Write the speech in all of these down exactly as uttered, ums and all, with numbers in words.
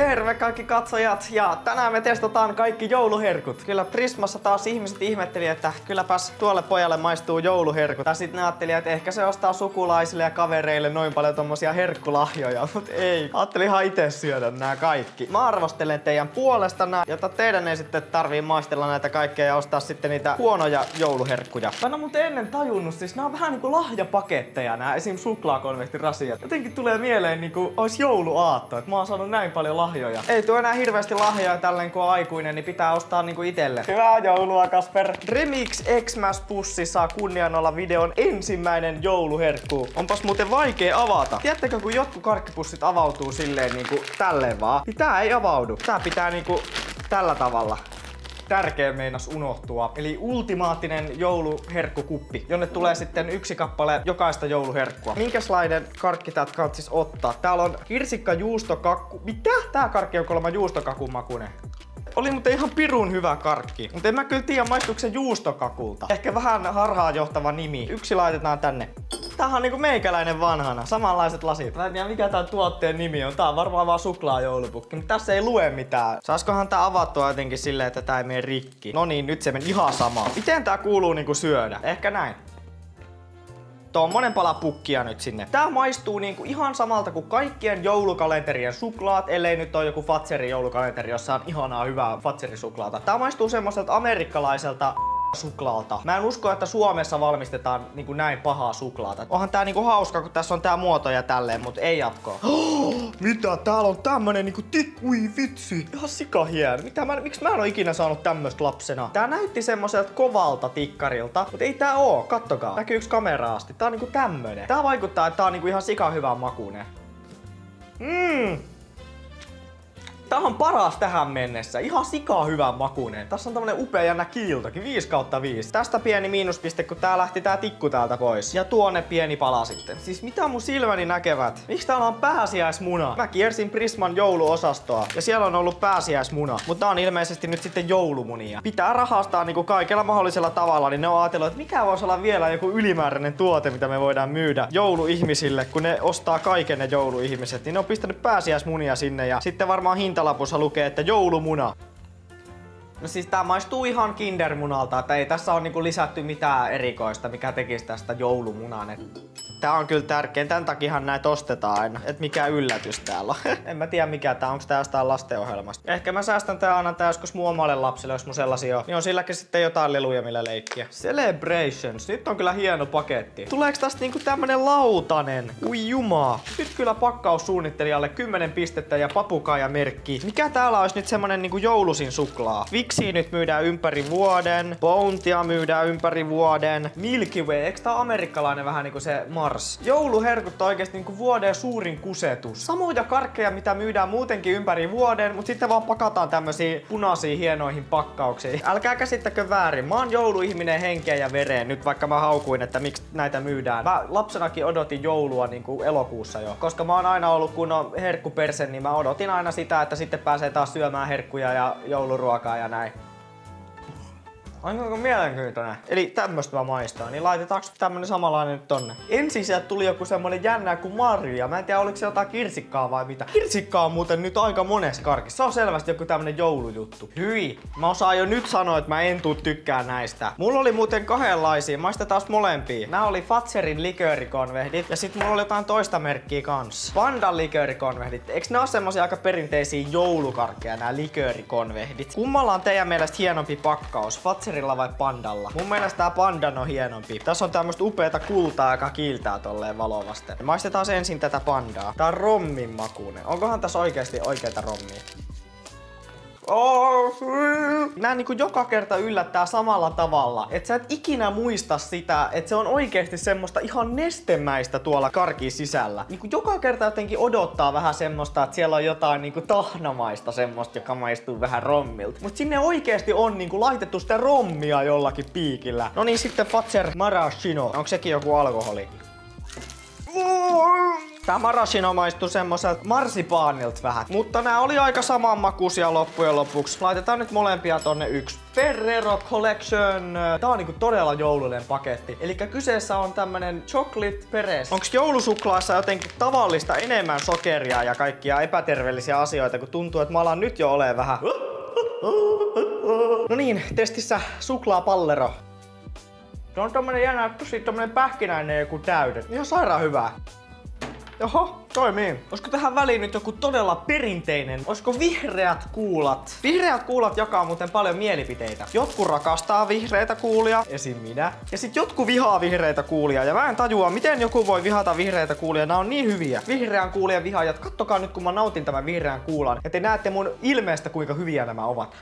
Terve kaikki katsojat, ja tänään me testataan kaikki jouluherkut. Kyllä Prismassa taas ihmiset ihmetteli, että kylläpäs tuolle pojalle maistuu jouluherkut. Tai sitten ne ajatteli, että ehkä se ostaa sukulaisille ja kavereille noin paljon tommosia herkkulahjoja, mut ei. Ajattelin ihan itse syödä nää kaikki. Mä arvostelen teidän puolestana, jotta teidän ei sitten tarvii maistella näitä kaikkea ja ostaa sitten niitä huonoja jouluherkkuja. Mä en oo muuten ennen tajunnut, siis nää on vähän niinku lahjapaketteja, nää esim. Suklaakonvehtirasiat. Jotenkin tulee mieleen niinku ois jouluaatto, että mä oon saanut näin paljon lahjoja. Ei tuo enää hirveästi lahjoja tälleen kun on aikuinen, niin pitää ostaa niinku itelle. Hyvää joulua, Kasper! Remix Xmas-pussi saa kunnian olla videon ensimmäinen jouluherkku. Onpas muuten vaikea avata. Tiedättekö, kun jotkut karkkipussit avautuu silleen niinku tälleen vaan, niin tää ei avaudu. Tää pitää niinku tällä tavalla. Tärkeä meinas unohtua. Eli ultimaattinen jouluherkkukuppi, jonne tulee sitten yksi kappale jokaista jouluherkkua. Minkäslainen karkki täältä kannattaa siis ottaa? Täällä on kirsikka juustokakku. Mitä? Tää karkki on kuulemma juustokakun makuinen. Oli muuten ihan pirun hyvä karkki, mutta en mä kyllä tiedä maistuuko se juustokakulta. Ehkä vähän harhaanjohtava nimi. Yksi laitetaan tänne. Tämähän on niinku meikäläinen vanhana. Samanlaiset lasit. Mä en tiedä mikä tän tuotteen nimi on. Tää on varmaan vaan suklaajoulupukki, mutta tässä ei lue mitään. Saiskohan tää avattua jotenkin silleen, että tää ei mene rikki? No niin, nyt se meni ihan sama. Miten tää kuuluu niinku syödä? Ehkä näin. Tommonen pala pukkia nyt sinne. Tää maistuu niinku ihan samalta kuin kaikkien joulukalenterien suklaat, ellei nyt ole joku Fatserin joulukalenteri, jossa on ihanaa hyvää Fatserisuklaata. Tää maistuu semmoiselta amerikkalaiselta suklaalta. Mä en usko, että Suomessa valmistetaan niinku näin pahaa suklaata. Onhan tää niinku hauska, kun tässä on tää muoto ja tälleen, mut ei jatkoa. Oh, mitä? Täällä on tämmönen niinku tik... Ui vitsi. Ihan sikahieno. Mitä mä... Miksi mä en oo ikinä saanut tämmöstä lapsena? Tää näytti semmoiselta kovalta tikkarilta, mut ei tää oo. Kattokaa. Näkyykö kameraa asti? Tää on niinku tämmönen. Tää vaikuttaa, että tää on niinku ihan sika hyvän makuinen. Mmm. Tää on paras tähän mennessä. Ihan sikaa hyvän makuinen. Tässä on tämmönen upea jännä kiiltokin. viisi kautta viisi. Tästä pieni miinuspiste, kun tää lähti tää tikku täältä pois. Ja tuonne pieni pala sitten. Siis mitä mun silmäni näkevät? Miksi täällä on pääsiäismuna? Mä kiersin Prisman jouluosastoa. Ja siellä on ollut pääsiäismuna. Mutta on ilmeisesti nyt sitten joulumunia. Pitää rahastaa niinku kaikella mahdollisella tavalla. Niin ne on ajatellut, että mikä voisi olla vielä joku ylimääräinen tuote, mitä me voidaan myydä jouluihmisille. Kun ne ostaa kaiken ne jouluihmiset. Niin ne on pistänyt pääsiäismunia sinne. Ja sitten varmaan hinta lapussa lukee, että joulumuna. No siis tää maistuu ihan kindermunalta, että ei tässä on niinku lisätty mitään erikoista, mikä tekisi tästä joulumunan. Tää on kyllä tärkein, tän takiahan näitä ostetaan aina. Et mikä yllätys täällä on. En mä tiedä mikä tää on, onks tää jostain lastenohjelmasta. Ehkä mä säästän tää annan tää joskus mun omalle lapsille, jos mun sellaisia on. Niin on silläkin sitten jotain leluja millä leikkiä. Celebrations, nyt on kyllä hieno paketti. Tuleeks tästä niinku tämmönen lautanen? Ui jumaa. Nyt kyllä pakkaussuunnittelijalle kymmenen pistettä ja papukaajamerkki. Mikä täällä olisi nyt semmonen niinku joulusin suklaa? Vixi nyt myydään ympäri vuoden. Bountia myydään ympäri vuoden. Milky Way, eiks tää amerikkalainen vähän niinku se Mars? Jouluherkut on oikeesti niinku vuoden suurin kusetus. Samoja karkkeja, mitä myydään muutenkin ympäri vuoden, mutta sitten vaan pakataan tämmösiä punaisiin hienoihin pakkauksiin. Älkää käsittäkö väärin, mä oon jouluihminen henkeen ja vereen nyt, vaikka mä haukuin, että miksi näitä myydään. Mä lapsenakin odotin joulua niinku elokuussa jo. Koska mä oon aina ollut kunnon herkkuperse, niin mä odotin aina sitä, että sitten pääsee taas syömään herkkuja ja jouluruokaa ja näin. Aika mielenkiintoinen. Eli tämmöstä mä maistan, niin laitetaanko tämmönen samanlainen nyt tonne? Ensin sieltä tuli joku semmonen jännä kuin marja. Mä en tiedä oliko se jotain kirsikkaa vai mitä. Kirsikkaa on muuten nyt aika monessa karkissa. Se on selvästi joku tämmönen joulujuttu. Hyi, mä osaan jo nyt sanoa, että mä en tuu tykkää näistä. Mulla oli muuten kahdenlaisia, maistetaan molempia. Nää oli Fatserin liköörikonvehdit ja sit mulla oli jotain toista merkkiä kans. Pandan liköörikonvehdit. Eiks nää oo semmosia aika perinteisiä joulukarkkeja nää liköörikonvehdit? Kummalla on teidän mielestä hienompi pakkaus? Fatser vai Pandalla? Mun mielestä tää Pandan on hienompi. Tässä on tämmöstä upeata kultaa, joka kiiltää tolleen valovasten. Maistetaan ensin tätä Pandaa. Tää on rommin makuinen. Onkohan tässä oikeesti oikeeta rommia? Oh. Nää niinku joka kerta yllättää samalla tavalla, että sä et ikinä muista sitä, että se on oikeesti semmoista ihan nestemäistä tuolla karkin sisällä. Niinku joka kerta jotenkin odottaa vähän semmoista, että siellä on jotain niinku tahnamaista semmoista, joka maistuu vähän rommilta. Mut sinne oikeesti on niinku laitettu sitä rommia jollakin piikillä. No niin, sitten Fatser Maraschino. Onko sekin joku alkoholi? Tää maraschino maistuu semmoiselta marsipaanilta vähän. Mutta nää oli aika samanmakuisia loppujen lopuksi. Laitetaan nyt molempia tonne yksi. Ferrero Collection. Tää on niinku todella joulullinen paketti. Eli kyseessä on tämmönen chocolate perez. Onks joulusuklaassa jotenkin tavallista enemmän sokeria ja kaikkia epäterveellisiä asioita, kun tuntuu, että mä alan nyt jo olemaan vähän. No niin, testissä suklaapallero. Se on tommonen jännä, tosi tommonen pähkinäinen joku täydet. Ihan sairaan hyvää. Oho, toimii. Olisiko tähän väliin nyt joku todella perinteinen? Olisiko vihreät kuulat? Vihreät kuulat jakaa muuten paljon mielipiteitä. Jotkut rakastaa vihreitä kuulia, esim. Minä. Ja sit jotkut vihaa vihreitä kuulia. Ja mä en tajua, miten joku voi vihata vihreitä kuulia. Nää on niin hyviä. Vihreän kuulien vihaajat. Kattokaa nyt, kun mä nautin tämän vihreän kuulan. Ja te näette mun ilmeestä, kuinka hyviä nämä ovat.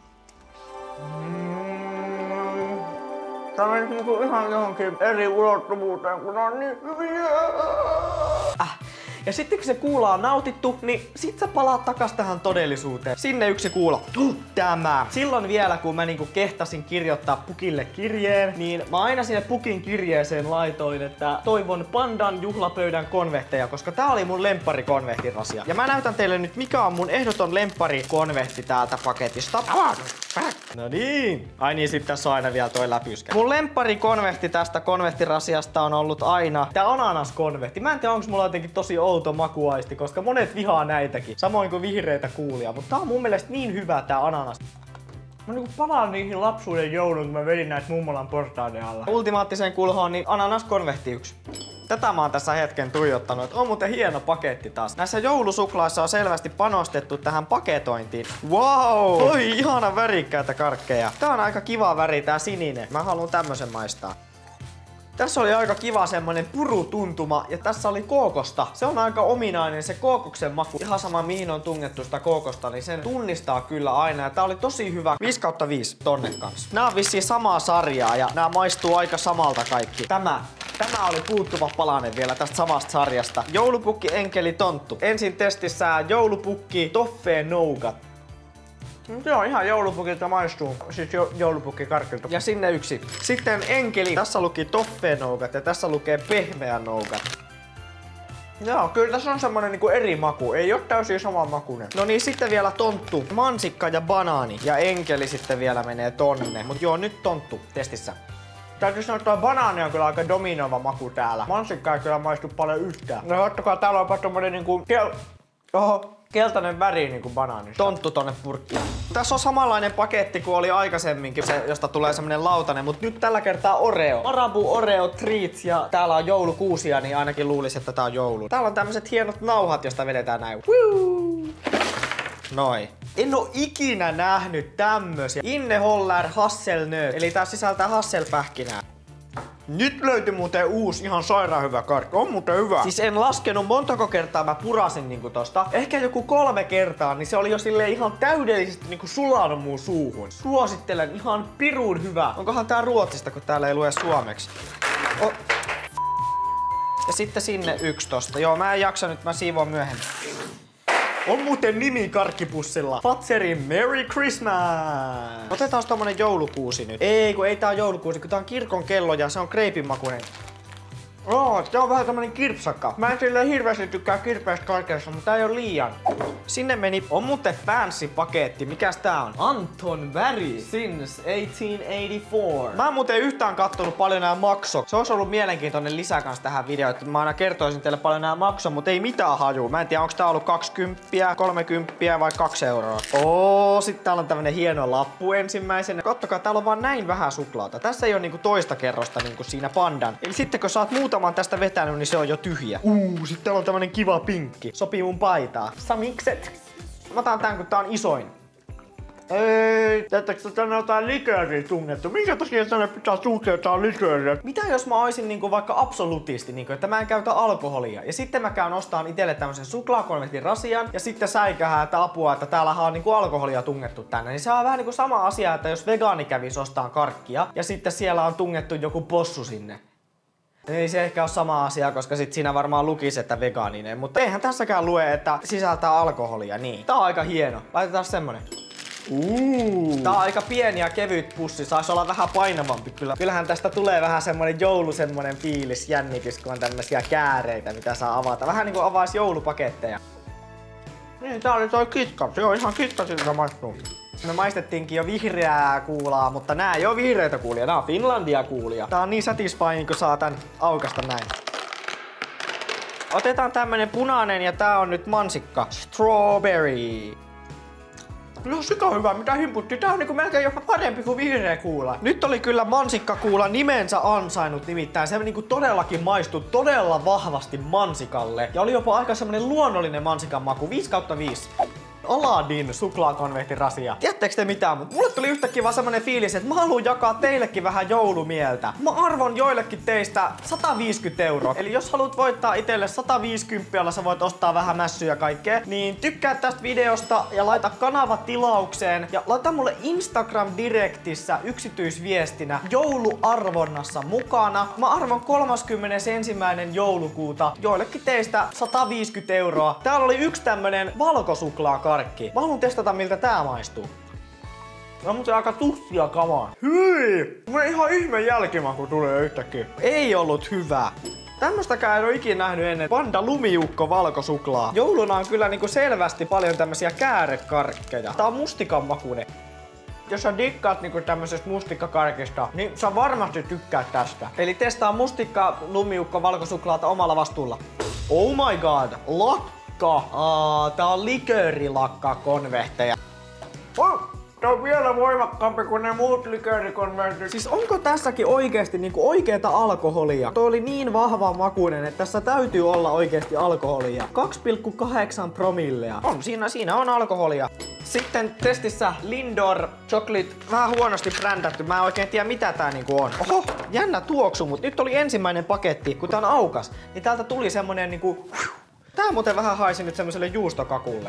Tää on niinku ihan johonkin eri ulottuvuuteen, kun on niin hyviä. Äh. Ja sitten kun se kuula on nautittu, niin sit sä palaat takas tähän todellisuuteen. Sinne yksi kuula. Tämä. Silloin vielä, kun mä niinku kehtasin kirjoittaa pukille kirjeen, niin mä aina sinne pukin kirjeeseen laitoin, että toivon pandan juhlapöydän konvehteja, koska tää oli mun lempparikonvehtirasia. Ja mä näytän teille nyt, mikä on mun ehdoton lempparikonvehti täältä paketista. No niin. Ai niin, sit tässä on aina vielä toi läpyskä. Mun lempparikonvehti tästä konvehtirasiasta on ollut aina tää ananaskonvehti. Mä en tiedä, onks mulla jotenkin tosi outo makuaisti, koska monet vihaa näitäkin. Samoin kuin vihreitä kuulia. Mutta tää on mun mielestä niin hyvä tää ananas. Mä niinku palaan niihin lapsuuden joulun, kun mä vedin näitä mummolan portaiden alla. Ultimaattiseen kulhoon niin ananaskonvehti yksi. Tätä mä oon tässä hetken tuijottanut, että on muuten hieno paketti taas. Näissä joulusuklaissa on selvästi panostettu tähän paketointiin. Wow! Oi, ihana värikkäitä karkkeja. Tää on aika kiva väri, tää sininen. Mä haluan tämmösen maistaa. Tässä oli aika kiva semmonen purutuntuma ja tässä oli kookosta. Se on aika ominainen se kookoksen maku. Ihan sama mihin on tungettu sitä kookosta, niin sen tunnistaa kyllä aina. Ja tää oli tosi hyvä. viisi kautta viisi tonne kanssa. Nää on vissiin samaa sarjaa ja nää maistuu aika samalta kaikki. Tämä. Tämä oli puuttuva palanen vielä tästä samasta sarjasta. Joulupukki, enkeli, tonttu. Ensin testissä joulupukki, toffee, nougat. Se on ihan joulupukilta maistuu, siis jo, joulupukki karkilta. Ja sinne yksi. Sitten enkeli. Tässä luki toffee nougat ja tässä lukee pehmeä nougat. Joo, kyllä tässä on semmonen niinku eri maku. Ei oo täysin sama makuinen. No niin, sitten vielä tonttu, mansikka ja banaani. Ja enkeli sitten vielä menee tonne. Mut joo, nyt tonttu testissä. Täytyy sanoa, että banaani on kyllä aika dominoiva maku täällä. Mansikka ei kyllä maistu paljon yhtään. No kattokaa, täällä on tommonen niinku kel... Oho. Keltainen väri niinku banaanissa. Tonttu tonne purkkiin. Tässä on samanlainen paketti kuin oli aikaisemminkin, se, josta tulee semmonen lautanen, mutta nyt tällä kertaa Oreo. Marabu Oreo Treats ja täällä on joulukuusia, niin ainakin luulisi, että tää on joulu. Täällä on tämmöiset hienot nauhat, josta vedetään näin. Woo! Noi. En oo ikinä nähnyt tämmösiä. Inneholler Hasselnöt. Eli tää sisältää hasselpähkinää. Nyt löytyi muuten uusi ihan sairaan hyvä karkki. On muuten hyvä. Siis en laskenut montako kertaa mä purasin niinku tosta. Ehkä joku kolme kertaa, niin se oli jo silleen ihan täydellisesti niinku sulanut mun suuhun. Suosittelen, ihan pirun hyvä. Onkohan tää Ruotsista, kun täällä ei lue suomeksi? Oh. Ja sitten sinne yksi tosta. Joo, mä en jaksa nyt, mä siivoan myöhemmin. On muuten nimi karkkipussilla. Fatserin Merry Christmas! Otetaan tommonen joulukuusi nyt. Ei, kun ei tää on joulukuusi, kun tää on kirkon kello ja se on kreipin makuinen. Oo, tää on vähän tämmönen kirpsakka. Mä en silleen hirveästi tykkää kirpeästä karkeasta, mutta tää ei oo liian. Sinne meni, on muuten fancy paketti. Mikäs tää on? Anton väri since eighteen eighty-four. Mä en muuten yhtään kattonut paljon nää makso. Se olisi ollut mielenkiintoinen lisä kans tähän videoon, että mä aina kertoisin teille paljon nää makso, mutta ei mitään haju. Mä en tiedä, onko tää ollut kaksikymmentä, kolmekymmentä vai kaksi euroa. Oo, sit täällä on tämmönen hieno lappu ensimmäisenä. Kattokaa, täällä on vaan näin vähän suklaata. Tässä ei oo niinku toista kerrosta niinku siinä pandan. Eli sitten kun sä oot muutaman tästä vetänyt, niin se on jo tyhjä. Uu, sit täällä on tämmönen kiva pinkki. Sopii mun paitaa. Samikset. Mä otan tän, kun tää on isoin. Ei, teettekö tänne jotain likööriä tungettu? Minkä takia tänne pitää tunkea jotain likööriä? Mitä jos mä oisin niinku vaikka absolutisti, niinku, että mä en käytä alkoholia ja sitten mä käyn ostaan itselle tämmösen suklaakonvehtin rasian ja sitten säikähää, että apua, että täällähän on niinku alkoholia tungettu tänne. Niin se on vähän niinku sama asia, että jos vegaani kävis ostaan karkkia ja sitten siellä on tungettu joku possu sinne. Ei se ehkä ole sama asia, koska sit siinä varmaan lukisi, että vegaaninen. Mutta eihän tässäkään lue, että sisältää alkoholia, niin. Tää on aika hieno. Laitetaan semmonen. Uh. Tää on aika pieni ja kevyt pussi, saisi olla vähän painavampi kyllä. Kyllähän tästä tulee vähän semmonen joulu semmonen fiilis, jännitys, kun on tämmösiä kääreitä, mitä saa avata. Vähän niinku avais joulupaketteja. Niin, tää oli toi KitKat. Joo, ihan KitKatilta maistuu. Me maistettiinkin jo vihreää kuulaa, mutta nää ei oo vihreitä kuulia, nää on Finlandia kuulia. Tää on niin satisfying, kun saa tän aukasta näin. Otetaan tämmönen punainen ja tää on nyt mansikka. Strawberry. No sika hyvä, mitä himputti. Tää on niinku melkein jopa parempi kuin vihreä kuula. Nyt oli kyllä mansikkakuula nimensä ansainnut, nimittäin se niinku todellakin maistui todella vahvasti mansikalle. Ja oli jopa aika semmonen luonnollinen mansikan maku, viisi kautta viisi. Aladdin suklaakonvehtirasia. Tiedättekö te mitään, mutta mulle tuli yhtäkkiä vaan semmonen fiilis, että mä haluan jakaa teillekin vähän joulumieltä. Mä arvon joillekin teistä sata viisikymmentä euroa. Eli jos haluat voittaa itselle sata viisikymmentä, jolla sä voit ostaa vähän mässyä ja kaikkea, niin tykkää tästä videosta ja laita kanava tilaukseen. Ja laita mulle Instagram-direktissä yksityisviestinä jouluarvonnassa mukana. Mä arvon kolmaskymmenesensimmäinen joulukuuta joillekin teistä sata viisikymmentä euroa. Täällä oli yksi tämmönen valkosuklaakarkki. Mä haluan testata miltä tää maistuu. No muuten aika tussia kamaa. Hyi! Mulla ihan ihme jälkimaku tulee yhtäkkiä. Ei ollut hyvä. Tämmöstäkään en oo ikinä nähnyt ennen. Panda lumiukko valkosuklaa. Jouluna on kyllä niinku selvästi paljon tämmösiä käärekarkkeja. Tää on mustikan makuinen. Jos sä dikkaat niinku tämmöisestä mustikkakarkista, niin sä varmasti tykkäät tästä. Eli testaa mustikka lumiukko valkosuklaata omalla vastuulla. Oh my god! Lakka! Aa, tää on liköörilakka-konvehteja. Oh, tää on vielä voimakkaampi kuin ne muut liköörikonvertit. Siis onko tässäkin oikeesti niinku oikeeta alkoholia? Toi oli niin vahva makuinen, että tässä täytyy olla oikeesti alkoholia. kaksi pilkku kahdeksan promillea. On, siinä, siinä on alkoholia. Sitten testissä Lindor Chocolate. Vähän huonosti brändätty. Mä en oikein tiedä mitä tää niinku on. Oho, jännä tuoksu, mut nyt oli ensimmäinen paketti. Kun tää on aukas, niin täältä tuli semmonen niinku... Tää muuten vähän haisi nyt semmoselle juustokakulle.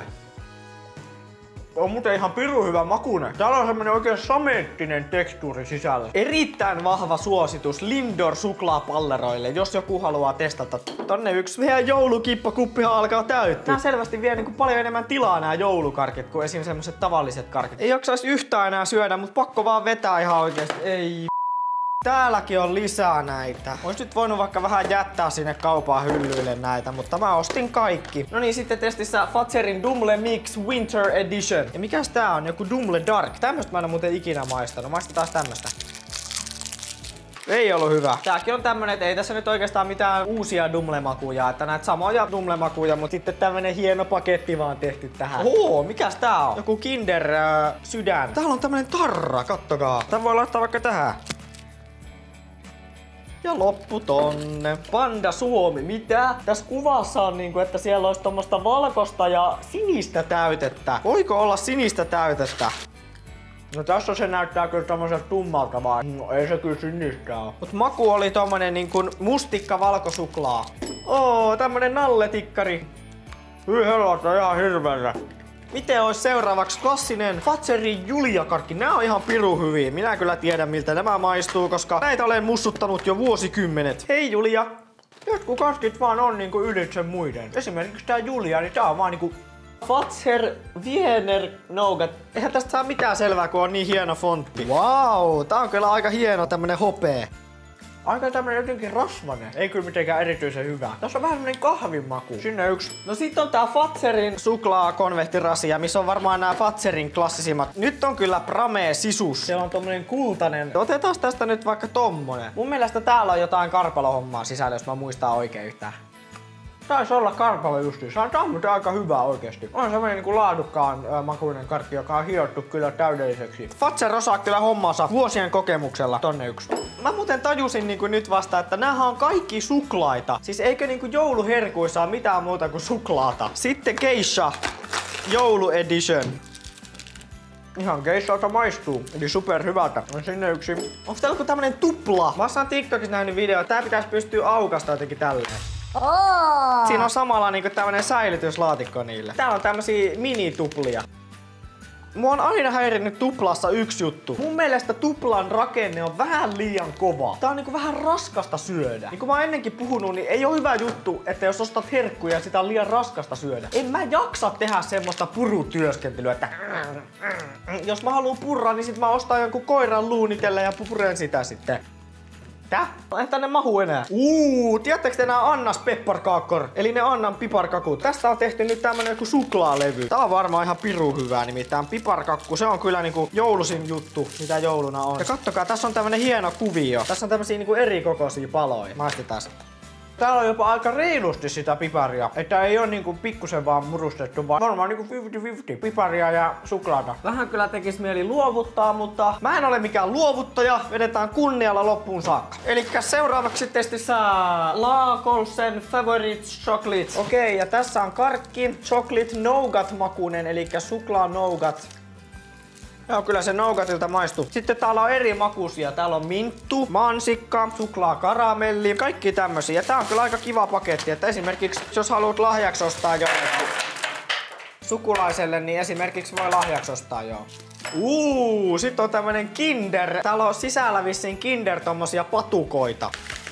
On muuten ihan pirun hyvä makuinen. Täällä on semmonen oikein sameettinen tekstuuri sisällä. Erittäin vahva suositus Lindor suklaapalleroille, jos joku haluaa testata. Tonne yksi meidän joulukippakuppihan alkaa täyttyä. Nää selvästi vie niinku paljon enemmän tilaa nää joulukarkit kuin esim. Semmoset tavalliset karkit. Ei jaksais yhtään enää syödä, mut pakko vaan vetää ihan oikeesti. Ei. Täälläkin on lisää näitä. Ois nyt voinut vaikka vähän jättää sinne kaupaan hyllyille näitä, mutta mä ostin kaikki. No niin, sitten testissä Fazerin Dumle Mix Winter Edition. Ja mikäs tää on? Joku Dumle Dark. Tämmöstä mä en oo muuten ikinä maistanut. Maistetaan tämmöstä. Ei ollut hyvä. Tääkin on tämmönen, että ei tässä nyt oikeastaan mitään uusia Dumle-makuja. Että näitä samoja Dumle-makuja, mutta sitten tämmönen hieno paketti vaan tehty tähän. Oho, mikäs tää on? Joku Kinder äh, sydän. Täällä on tämmönen tarra, kattokaa. Tää voi laittaa vaikka tähän. Ja loppu tonne. Panda Suomi, mitä? Tässä kuvassa on niinku, että siellä olisi tommoista valkoista ja sinistä täytettä. Voiko olla sinistä täytettä? No tässä se näyttää kyllä tommoselta tummalta vaan. No ei se kyllä sinistä oo. Mut maku oli tommonen niinku mustikka valkosuklaa. Oo, tämmönen nalletikkari. Hyi helvata, ihan hirveellä. Miten olisi seuraavaksi klassinen Fazerin Julia-karkki? Nää on ihan pirun hyviä. Minä kyllä tiedän miltä nämä maistuu, koska näitä olen mussuttanut jo vuosikymmenet. Hei Julia! Jotkut karkit vaan on niinku ylitse muiden. Esimerkiksi tää Julia, niin tää on vaan niinku Fazer Wiener Nougat. Eihän tästä saa mitään selvää, kun on niin hieno fontti. Wow, tää on kyllä aika hieno tämmönen hopee. Aika tämmönen jotenkin rasvanen. Ei kyllä mitenkään erityisen hyvä. Tässä on vähän semmonen kahvimaku. Sinne yksi. No sit on tää Fazerin suklaakonvehtirasia, missä on varmaan nämä Fazerin klassisimmat. Nyt on kyllä Pramee sisus. Siellä on tommonen kultainen. Otetaan tästä nyt vaikka tommonen. Mun mielestä täällä on jotain karpalohommaa sisällä, jos mä muistan oikein yhtään. Taisi olla karpalo justiinsa. Tää on muuten aika hyvä oikeesti. On semmonen niinku laadukkaan äh, makuinen karkki, joka on hiottu kyllä täydelliseksi. Fazer osaa kyllä hommansa vuosien kokemuksella. Tonne yksi. Mä muuten tajusin niinku nyt vasta, että näähän on kaikki suklaita. Siis eikö niinku jouluherkuissa ole mitään muuta kuin suklaata. Sitten Geisha Joulu Edition. Ihan Geishalta maistuu. Eli super hyvältä. On sinne yksi. Onks täällä joku tämmönen tupla? Mä oon TikTokissa nähnyt video. Tää pitäisi pystyä aukasta jotenkin tälleen. Oh. Siinä on samalla niinku tämmönen säilytyslaatikko niille. Täällä on tämmösiä minituplia. Mua on aina häirinnyt tuplassa yksi juttu. Mun mielestä tuplan rakenne on vähän liian kova. Tää on niinku vähän raskasta syödä. Niin kuin mä oon ennenkin puhunut, niin ei oo hyvä juttu, että jos ostat herkkuja ja sitä on liian raskasta syödä. En mä jaksa tehdä semmoista purutyöskentelyä, että jos mä haluan purraa, niin sit mä ostan jonkun koiran luunikelle ja puren sitä sitten. Tää? En tänne mahu enää. Uuu, tiedättekö te nää Annas pepparkaakkor? Eli ne Annan piparkakut. Tästä on tehty nyt tämmönen joku suklaalevy. Tää on varmaan ihan pirun hyvää, nimittäin piparkakku. Se on kyllä niinku joulusin juttu, mitä jouluna on. Ja kattokaa, tässä on tämmönen hieno kuvio. Tässä on tämmösiä niinku eri kokoisia paloja. Maistetaan sitä. Täällä on jopa aika reilusti sitä piparia. Että ei oo niinku pikkusen vaan murustettu, vaan varmaan niinku viisikymmentä viisikymmentä piparia ja suklaata. Vähän kyllä tekis mieli luovuttaa, mutta mä en ole mikään luovuttaja. Vedetään kunnialla loppuun saakka. Elikkä seuraavaksi testissä La Colsen Favorite Chocolate. Okei, okay, ja tässä on karkki, chocolate nougat makunen, elikkä suklaa nougat. Joo, kyllä se nougatilta maistuu. Sitten täällä on eri makuisia. Täällä on minttu, mansikka, suklaa, karamelli, kaikki tämmösiä. Tää on kyllä aika kiva paketti, että esimerkiksi jos haluat lahjaksi ostaa jollekin sukulaiselle, niin esimerkiksi voi lahjaksi ostaa joo. Uuu, sit on tämmönen Kinder. Täällä on sisällä vissiin Kinder tommosia patukoita.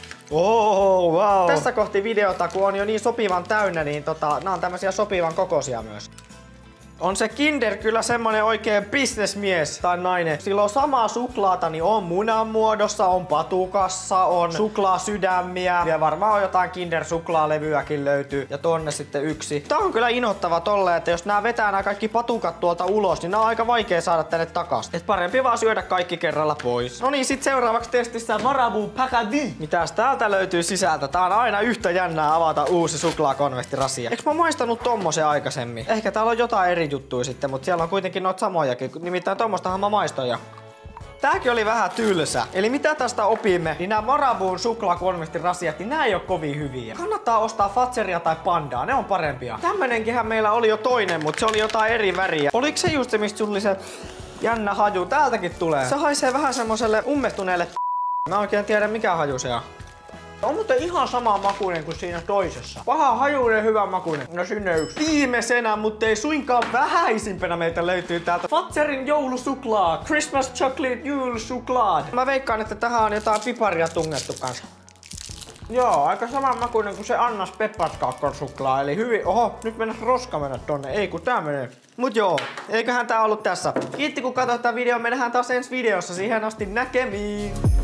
Oh, wow. Tässä kohti videota, kun on jo niin sopivan täynnä, niin tota, nää on tämmösiä sopivan kokoisia myös. On se Kinder kyllä semmonen oikein bisnesmies tai nainen. Sillä on samaa suklaata, niin on munan muodossa, on patukassa, on suklaasydämiä ja varmaan on jotain Kinder suklaalevyäkin löytyy. Ja tonne sitten yksi. Tää on kyllä inhottava tolle, että jos nää vetää nää kaikki patukat tuolta ulos, niin nää on aika vaikea saada tänne takas. Et parempi vaan syödä kaikki kerralla pois. No niin, sit seuraavaksi testissä Marabou Pacadi. Mitäs täältä löytyy sisältä? Tää on aina yhtä jännää avata uusi suklaakonvehtirasia. Eiks mä maistanut tommosen aikaisemmin? Ehkä täällä on jotain eri juttuja sitten, mutta siellä on kuitenkin noita samojakin. Nimittäin tommostahan mä maistoin jo. Tääkin oli vähän tylsä. Eli mitä tästä opimme? Niin nää Maraboun suklaakonvehtirasiat, niin nää ei oo kovin hyviä. Kannattaa ostaa Fatseria tai Pandaa, ne on parempia. Tämmönenkinhän meillä oli jo toinen, mutta se oli jotain eri väriä. Oliko se just se, mistä tuli se jännä haju? Täältäkin tulee. Se haisee vähän semmoselle ummehtuneelle. Mä oikein tiedä mikä haju se on. On muuten ihan sama makuinen kuin siinä toisessa. Paha hajuinen, hyvä makuinen. No sinne yksi. Viimeisenä, mutta ei suinkaan vähäisimpänä meitä löytyy täältä Fatserin joulusuklaa. Christmas chocolate joulusuklaa. Mä veikkaan, että tähän on jotain piparia tungettu kanssa. Joo, aika saman makuinen kuin se Annas pepparkaakkor suklaa. Eli hyvin, oho, nyt mennä roska mennä tonne. Ei kun tää menee. Mut joo, eiköhän tää ollut tässä. Kiitti kun katsoit tän videon. Me nähdään taas ensi videossa. Siihen asti näkemiin.